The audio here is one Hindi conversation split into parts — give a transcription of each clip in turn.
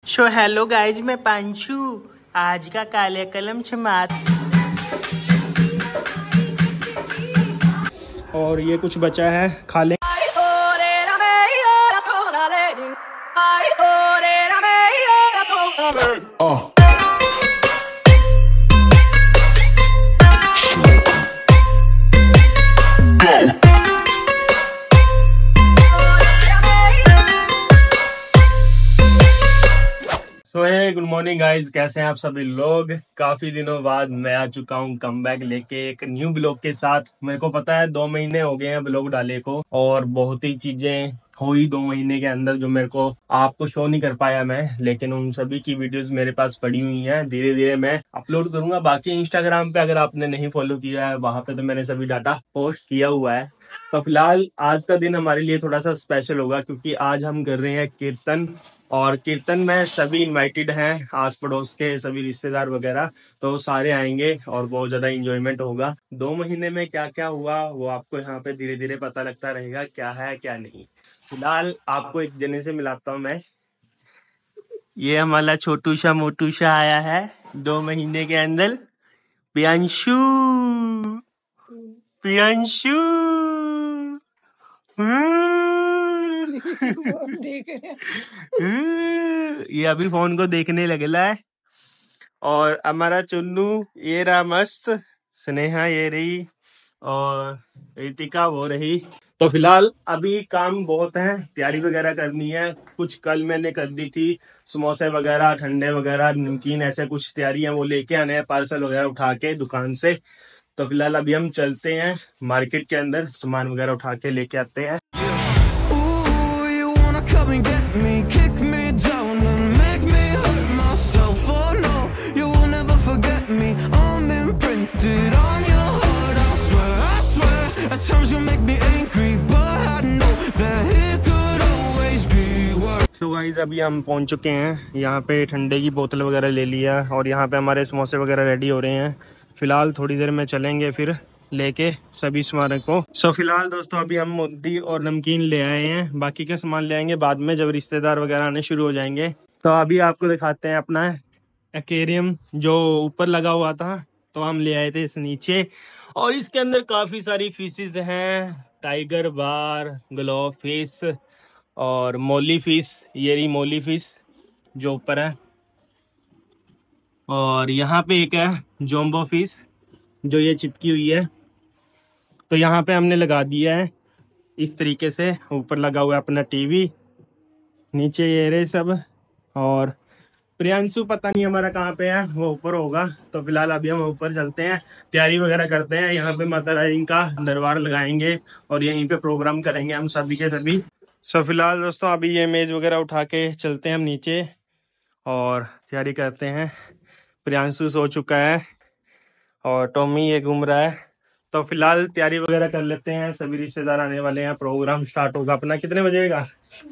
सो हेलो गाइज, मैं पांचू। आज का काले कलम समात। और ये कुछ बचा है, खा ले। So hey good morning guys, कैसे हैं आप सभी लोग। काफी दिनों बाद मैं आ चुका हूँ कमबैक लेके एक न्यू ब्लॉग के साथ। मेरे को पता है 2 महीने हो गए हैं ब्लॉग डाले को, और बहुत ही चीजें हुई 2 महीने के अंदर जो मेरे को आपको शो नहीं कर पाया मैं, लेकिन उन सभी की वीडियोस मेरे पास पड़ी हुई हैं। धीरे धीरे मैं अपलोड करूंगा। बाकी इंस्टाग्राम पे अगर आपने नहीं फॉलो किया है, वहां पे तो मैंने सभी डाटा पोस्ट किया हुआ है। तो फिलहाल आज का दिन हमारे लिए थोड़ा सा स्पेशल होगा, क्योंकि आज हम कर रहे हैं कीर्तन। और कीर्तन में सभी इनवाइटेड हैं, आस पड़ोस के सभी रिश्तेदार वगैरह, तो सारे आएंगे और बहुत ज्यादा इंजॉयमेंट होगा। 2 महीने में क्या क्या हुआ वो आपको यहाँ पे धीरे धीरे पता लगता रहेगा, क्या है क्या नहीं। फिलहाल आपको एक जने से मिलाता हूँ मैं। ये हमारा छोटू सा मोटू सा आया है 2 महीने के अंदर। प्रियांशु, प्रियांशु। ये अभी फोन को देखने लगला है। और हमारा चुन्नू ये रहा मस्त, स्नेहा ये रही, और रितिका वो रही। तो फिलहाल अभी काम बहुत है, तैयारी वगैरह करनी है। कुछ कल मैंने कर दी थी, समोसे वगैरह, ठंडे वगैरह, नमकीन, ऐसे कुछ तैयारियां वो लेके आने हैं, पार्सल वगैरह उठा के दुकान से। तो फिलहाल अभी हम चलते हैं मार्केट के अंदर, सामान वगैरह उठा के लेके आते हैं। सो गाइस, अभी हम पहुंच चुके हैं यहाँ पे। ठंडे की बोतल वगैरह ले लिया, और यहाँ पे हमारे समोसे वगैरह रेडी हो रहे हैं। फिलहाल थोड़ी देर में चलेंगे फिर लेके सभी सामान को। सो फिलहाल दोस्तों अभी हम मोदी और नमकीन ले आए हैं, बाकी का सामान ले आएंगे बाद में जब रिश्तेदार वगैरह आने शुरू हो जाएंगे। तो अभी आपको दिखाते हैं अपना एक्वेरियम जो ऊपर लगा हुआ था, तो हम ले आए थे इस नीचे। और इसके अंदर काफी सारी फिशेज हैं, टाइगर बार, ग्लो फिश और मोली फिश। ये रही मोली फिश जो ऊपर है। और यहाँ पे एक है जोम्बो फिश जो ये चिपकी हुई है। तो यहाँ पे हमने लगा दिया है इस तरीके से। ऊपर लगा हुआ है अपना टीवी, नीचे ये रहे सब। और प्रियांशु पता नहीं हमारा कहाँ पे है, वो ऊपर होगा। तो फिलहाल अभी हम ऊपर चलते हैं, तैयारी वगैरह करते हैं। यहाँ पे माता रानी का दरबार लगाएंगे और यहीं पे प्रोग्राम करेंगे हम सभी के सभी। सो फिलहाल दोस्तों अभी ये मेज वगैरह उठा के चलते हैं हम नीचे और तैयारी करते हैं। प्रियांशु सो चुका है और टॉमी ये घूम रहा है। तो फिलहाल तैयारी वगैरह कर लेते हैं, सभी रिश्तेदार आने वाले हैं। प्रोग्राम स्टार्ट होगा अपना कितने बजे का?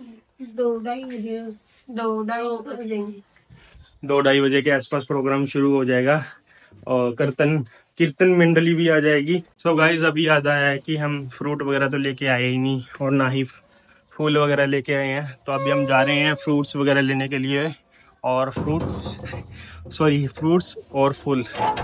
2-2:30 बजे के आसपास प्रोग्राम शुरू हो जाएगा, और कीर्तन मंडली भी आ जाएगी। सो गाइज अभी याद आया है कि हम फ्रूट वगैरह तो लेके आए ही नहीं, और ना ही फूल वगैरह लेके आए हैं। तो अभी हम जा रहे हैं फ्रूट्स वगैरह लेने के लिए, और फ्रूट्स और फूल।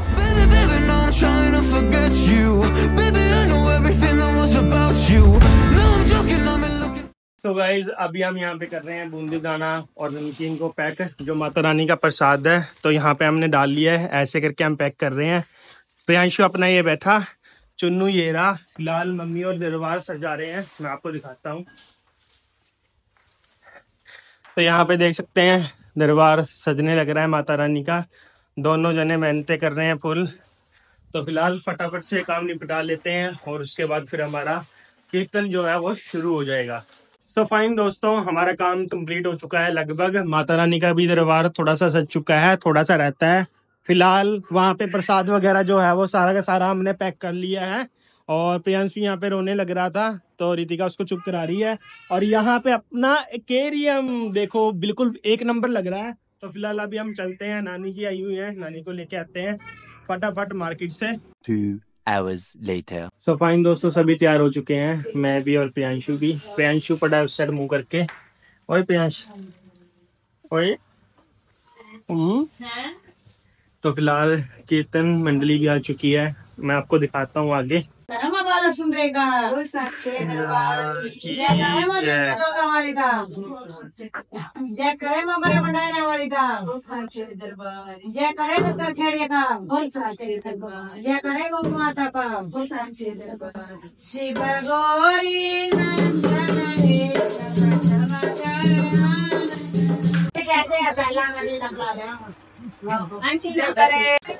तो गाइज अभी हम यहाँ पे कर रहे हैं बूंदी दाना और नमकीन को पैक, जो माता रानी का प्रसाद है। तो यहाँ पे हमने डाल लिया है, ऐसे करके हम पैक कर रहे हैं। प्रियांशु अपना ये बैठा, चुन्नू ये रहा। फिलहाल मम्मी और दरबार सजा रहे हैं, मैं आपको दिखाता हूँ। तो यहाँ पे देख सकते हैं दरबार सजने लग रहा है माता रानी का। दोनों जने मेहनतें कर रहे हैं फुल। तो फिलहाल फटाफट से काम निपटा लेते हैं, और उसके बाद फिर हमारा कीर्तन जो है वो शुरू हो जाएगा। सो फाइन दोस्तों, हमारा काम कंप्लीट हो चुका है लगभग। माता रानी का भी दरबार थोड़ा सा सज चुका है, थोड़ा सा रहता है। फिलहाल वहाँ पे प्रसाद वगैरह जो है वो सारा का सारा हमने पैक कर लिया है। और प्रियांशु यहाँ पे रोने लग रहा था, तो रितिका उसको चुप करा रही है। और यहाँ पे अपना एक्वेरियम देखो, बिल्कुल 1 नंबर लग रहा है। तो फिलहाल अभी हम चलते हैं, नानी जी आई हुई है, नानी को लेके आते हैं फटाफट मार्केट से। 2 hours later. सो फाइन दोस्तों, सभी तैयार हो चुके हैं, मैं भी और प्रियांशु भी। प्रियांशु पड़ा है उस साइड मुंह करके। ओए प्रियांश, ओए तो फिलहाल कीर्तन मंडली भी आ चुकी है, मैं आपको दिखाता हूँ आगे। सुन रहेगा जय करे ममरे मंडायरा वाली दा जय करे डॉक्टर खेड़िया का जय करे गौ माता का शिव गौरी नंदन कहते हैं पहला नदी लंबा आंटी करे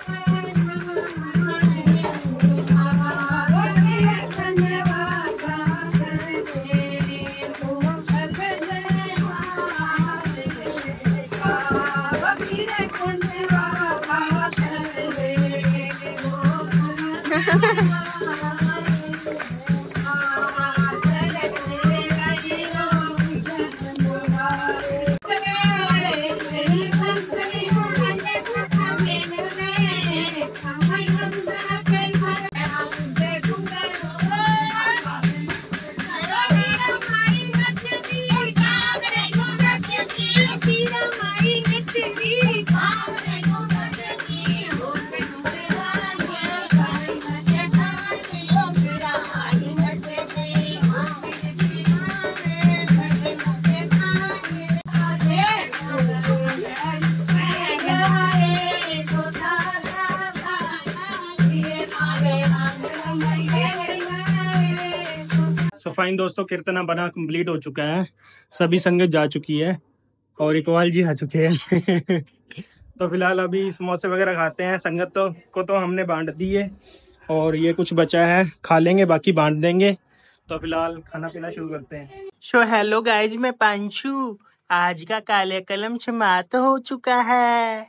फाइन दोस्तों, कीर्तना बना कंप्लीट हो चुका है, सभी संगत जा चुकी है और इकबाल जी आ चुके हैं। तो फिलहाल अभी समोसे वगैरह खाते हैं। संगत को हमने बांट दी है और ये कुछ बचा है, खा लेंगे, बाकी बांट देंगे। तो फिलहाल खाना पीना शुरू करते हैं। सो हेलो गाइज, मैं पांचू। आज का काले कलम समाप्त हो चुका है।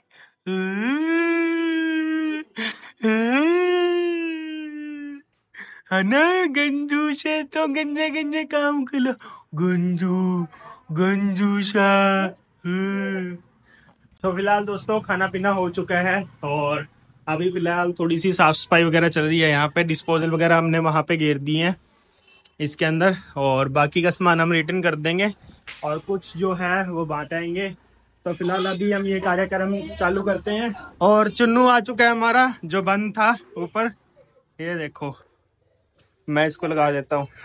है ना गंजू से तो गंजे गंजे काम कर लो, गंजू सा। तो फिलहाल दोस्तों खाना पीना हो चुका है और अभी फिलहाल थोड़ी सी साफ सफाई वगैरह चल रही है। यहाँ पे डिस्पोजल वगैरह हमने वहाँ पे घेर दिए हैं इसके अंदर, और बाकी का सामान हम रिटर्न कर देंगे और कुछ जो है वो बांटेंगे। तो फिलहाल अभी हम ये कार्यक्रम चालू करते हैं। और चुन्नू आ चुका है हमारा, जो बंद था ऊपर, ये देखो, मैं इसको लगा देता हूँ।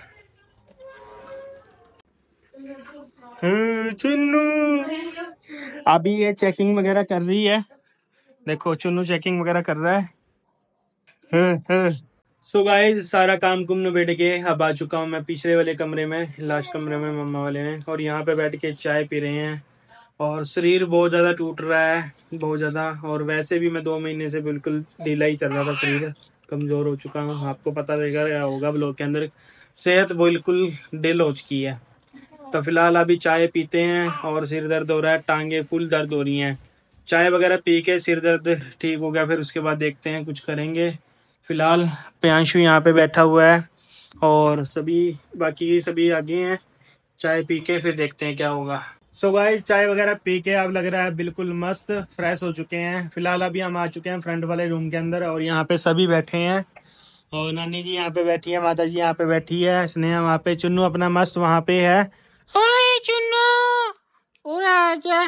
चुन्नू अभी ये चेकिंग वगैरह कर रही है, देखो चुन्नू चेकिंग वगैरह कर रहा है। सो गाइस, सारा काम कुम निबट के अब आ चुका हूँ मैं पिछले वाले कमरे में, लास्ट कमरे में मम्मा वाले में, और यहाँ पे बैठ के चाय पी रहे हैं। और शरीर बहुत ज़्यादा टूट रहा है, बहुत ज़्यादा। और वैसे भी मैं 2 महीने से बिल्कुल ढीला ही चल रहा था, शरीर कमज़ोर हो चुका हूँ। आपको पता होगा ब्लॉग के अंदर, सेहत बिल्कुल डिल हो चुकी है। तो फिलहाल अभी चाय पीते हैं और सिर दर्द हो रहा है, टांगे फुल दर्द हो रही हैं। चाय वगैरह पी के सिर दर्द ठीक हो गया, फिर उसके बाद देखते हैं कुछ करेंगे। फिलहाल प्यांशु यहाँ पे बैठा हुआ है और बाकी सभी आगे हैं। चाय पी के फिर देखते हैं क्या होगा। सो गाइस, चाय वगैरह पी के अब लग रहा है बिल्कुल मस्त फ्रेश हो चुके हैं। फिलहाल अभी हम आ चुके हैं फ्रंट वाले रूम के अंदर और यहाँ पे सभी बैठे हैं। और नानी जी यहाँ पे बैठी है, माता जी यहाँ पे बैठी है, स्नेहा वहाँ पे, चुन्नू अपना मस्त वहाँ पे है। ओए चुन्नू, उड़ा आजा,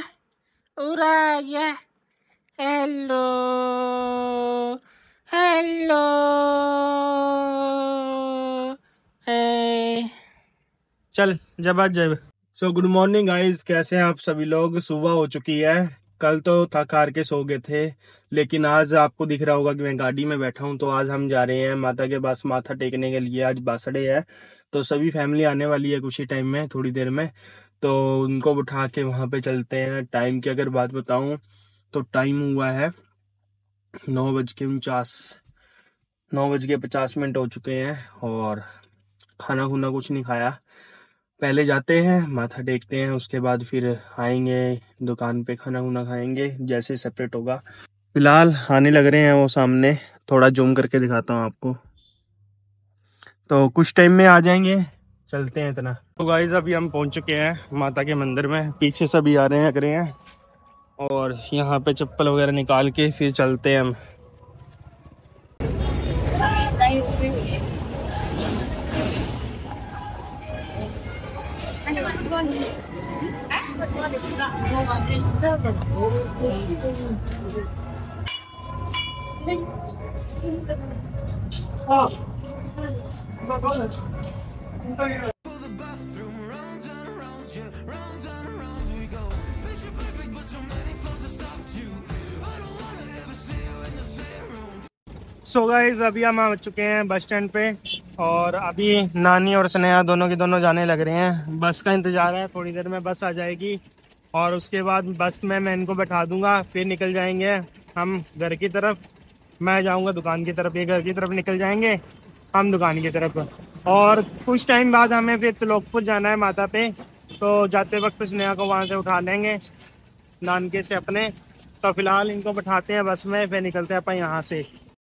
हेलो चल जब आज जब। सो गुड मॉर्निंग गाइस, कैसे हैं आप सभी लोग। सुबह हो चुकी है। कल तो थक हार के सो गए थे, लेकिन आज आपको दिख रहा होगा कि मैं गाड़ी में बैठा हूं। तो आज हम जा रहे हैं माता के पास माथा टेकने के लिए। आज बासड़े है, तो सभी फैमिली आने वाली है कुछ ही टाइम में, थोड़ी देर में। तो उनको उठा के वहां पे चलते हैं। टाइम की अगर बात बताऊं तो टाइम हुआ है 9:50 हो चुके हैं और खाना खुना कुछ नहीं खाया। पहले जाते हैं माथा टेकते हैं, उसके बाद फिर आएंगे दुकान पे, खाना खुना खाएंगे जैसे सेपरेट होगा। फिलहाल आने लग रहे हैं वो सामने, थोड़ा जूम करके दिखाता हूँ आपको। तो कुछ टाइम में आ जाएंगे, चलते हैं इतना। तो गाइस अभी हम पहुंच चुके हैं माता के मंदिर में, पीछे सभी आ रहे हैं और यहाँ पे चप्पल वगैरह निकाल के फिर चलते हैं हम। सो गाइस अभी हम आ चुके हैं बस स्टैंड पे और अभी नानी और स्नेहा दोनों के दोनों जाने लग रहे हैं। बस का इंतजार है, थोड़ी देर में बस आ जाएगी और उसके बाद बस में मैं इनको बैठा दूंगा, फिर निकल जाएंगे हम घर की तरफ। मैं जाऊंगा दुकान की तरफ, ये घर की तरफ निकल जाएंगे हम दुकान की तरफ। और कुछ टाइम बाद हमें फिर त्रिलोकपुर जाना है माता पे, तो जाते वक्त स्नेहा को वहाँ से उठा लेंगे नानके से अपने। तो फिलहाल इनको बैठाते हैं बस में, फिर निकलते हैं अपन यहाँ से।